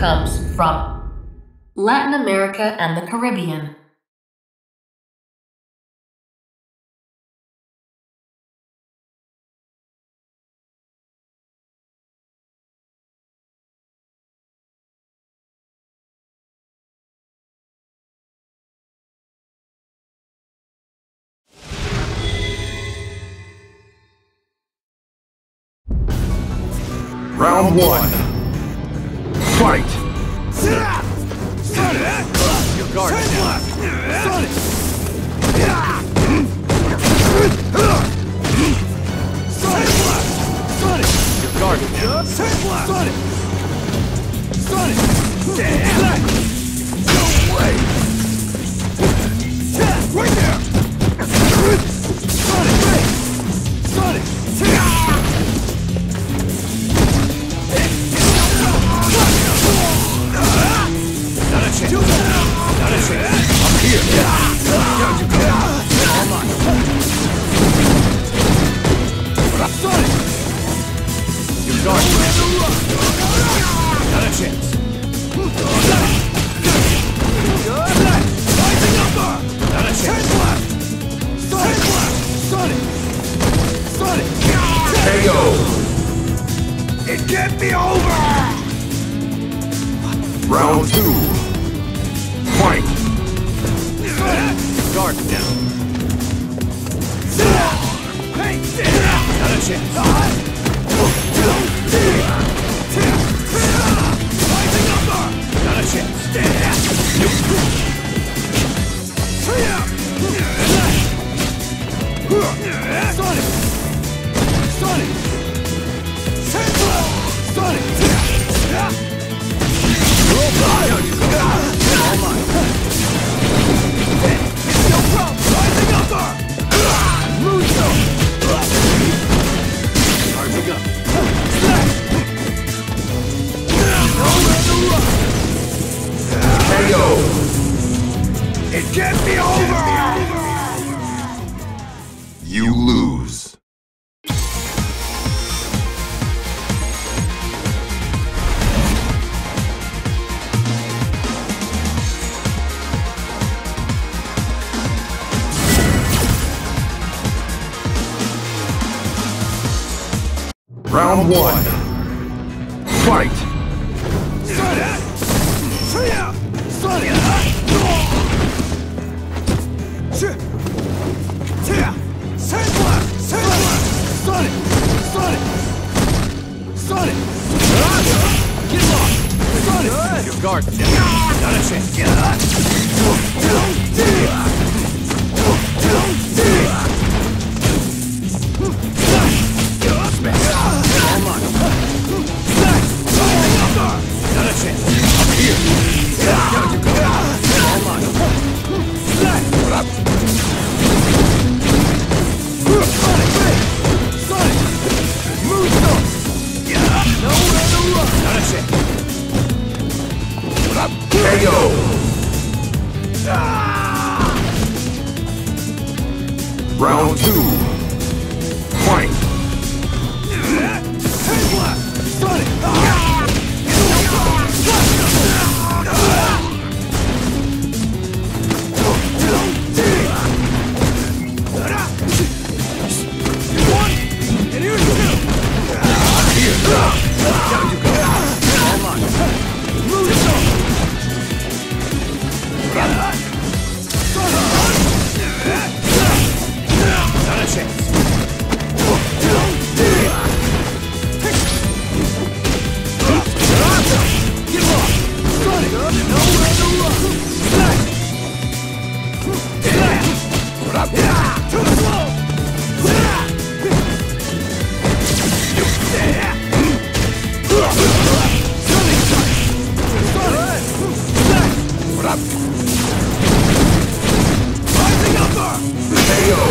comes from Latin America and the Caribbean. Round one. Fight! Your guard is down. Your guard is down. No way! Right there! Sonic! Not a chance. Not a chance. I'm here. Down you go. All mine. Sonic! You guard. Not a chance. Rising upper. Not a chance. Sonic! KO! It can't be over! Round two. Fight! Guard down. Hey! Not a chance. Rising upper! Not a chance. Sonic! KO! It can't be over! You lose. Round one. Fight! Your guard down. Not a chance. Not a chance. I'm here. Down you go. All mine. What up? Not a chance. What up? KO! Round two. Fight! Down you go. All mine. Not a chance. Get lost. Nowhere to run. Too slow. What up? Rising upper! KO!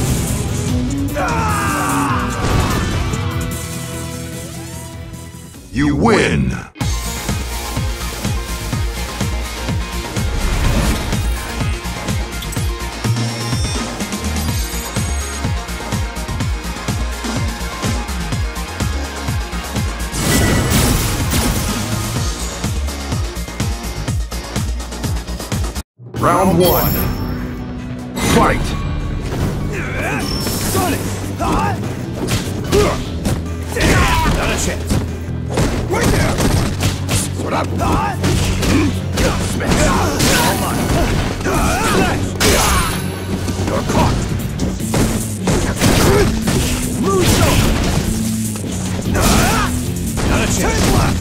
You win! Round one. Fight! Sonic! Not a chance. Right there! What up? Smash! All mine. Smash! You're caught! Moonstone! Not a chance. 10 left!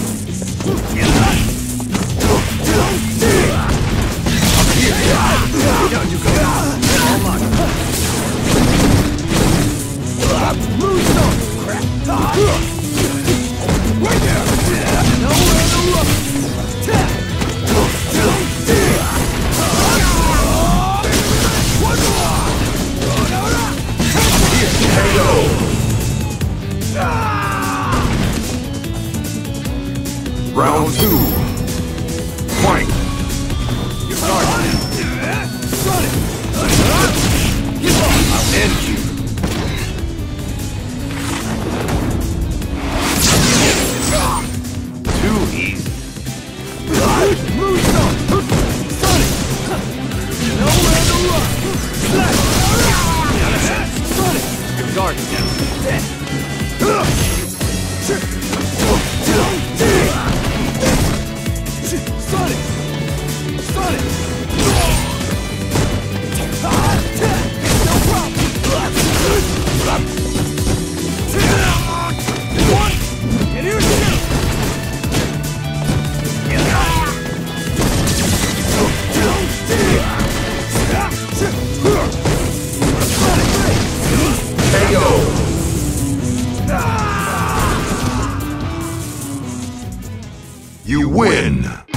Down you go! All mine. Moonstone! Crap! Right there! Nowhere to look! Round two. Fight! You're starting. Sonic! I'll end you. Too easy. Moonstone! Sonic! Nowhere to run! Slash! Sonic! Your guard is down. Sonic! Sonic! No problem! One! And here's two! KO! You win!